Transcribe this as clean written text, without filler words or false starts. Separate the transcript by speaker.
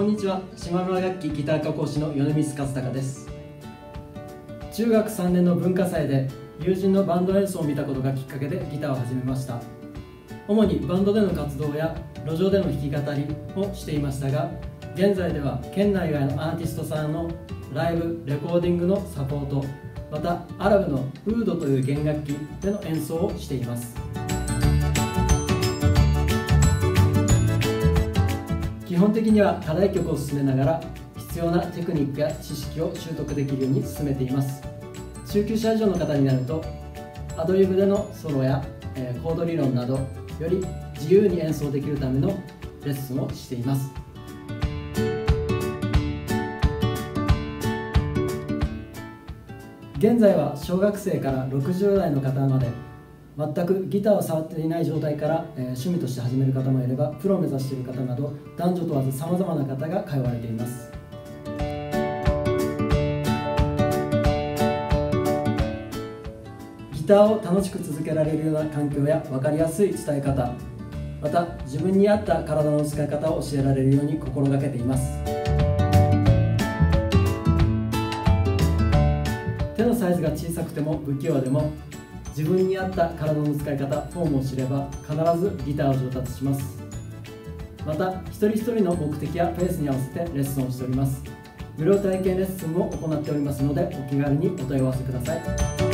Speaker 1: んにちは。島村楽器ギター科講師の米光勝孝です。中学3年の文化祭で友人のバンド演奏を見たことがきっかけでギターを始めました。主にバンドでの活動や路上での弾き語りをしていましたが、現在では県内外のアーティストさんのライブ・レコーディングのサポート、またアラブのウードという弦楽器での演奏をしています。基本的には課題曲を進めながら必要なテクニックや知識を習得できるように進めています。中級者以上の方になるとアドリブでのソロやコード理論などより自由に演奏できるためのレッスンをしています。現在は小学生から60代の方まで全くギターを触っていない状態から趣味として始める方もいれば、プロを目指している方など男女問わずさまざまな方が通われています。ギターを楽しく続けられるような環境や分かりやすい伝え方、また自分に合った体の使い方を教えられるように心がけています。手のサイズが小さくても不器用でも自分に合った体の使い方、フォームを知れば必ずギターを上達します。また一人一人の目的やペースに合わせてレッスンをしております。無料体験レッスンも行っておりますので、お気軽にお問い合わせください。